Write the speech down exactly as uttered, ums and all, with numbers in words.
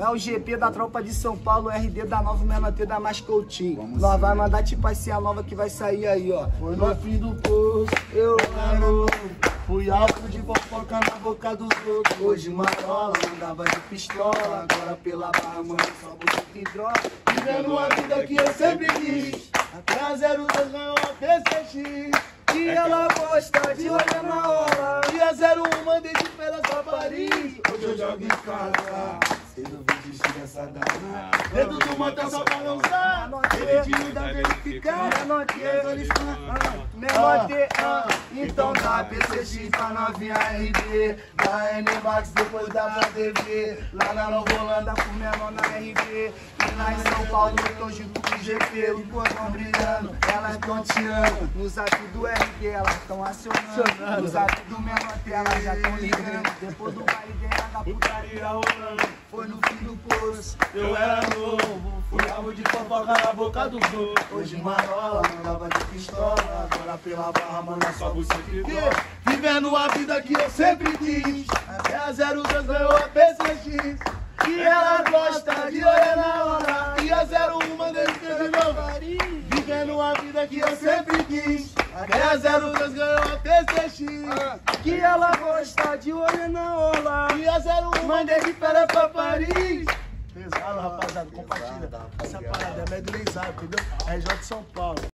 É o G P da tropa de São Paulo, R D da nova, o menor T da Mascoutinho. Nós vai mandar tipo assim a nova que vai sair aí, ó. Foi no fim do poço, Eu era novo. Fui alvo de fofoca na boca dos outros. hoje marola, andava de pistola. Agora pela barra, mano, só você que droga. Vivendo a vida que eu sempre quis. Até a zero dois ganhou a P C X. E ela gosta de olhar na hora. E a zero um mandei de férias pra Paris. Hoje eu jogo em casa. Cedo vou desistir dessa dana. Dedo do manta só pra não usar. Direitinho da verificada. Menor T, menor T, ah. Então dá P C X pra novinha R D. Da N-Max depois da pra T V. Lá na Nova Holanda com menor na R D. E lá em São Paulo eu tô junto com o G P. Os botão brilhando, elas tão tirando. No zap do R D elas tão acionando. No zap do menor T elas já tão ligando. Depois do baile dentro da putaria rolando. Foi no fim do poço, Eu era novo. Fui alvo de fofoca na boca dos outros. hoje marola, andava de pistola. Agora pela barra, mano, é só você que gosta. Vivendo a vida que eu sempre quis. Até a zero dois ganhou a P C X. E ela gosta de olhar na hora. E a zero um mandei de novo. Vivendo a vida que eu sempre quis. Até a zero dois ganhou a P C X. Que ela gosta de olho na orla. E a zero um mandei de férias pra Paris. Pesado, rapaziada. Compartilha. Essa parada é medleyzada, entendeu? R J de São Paulo.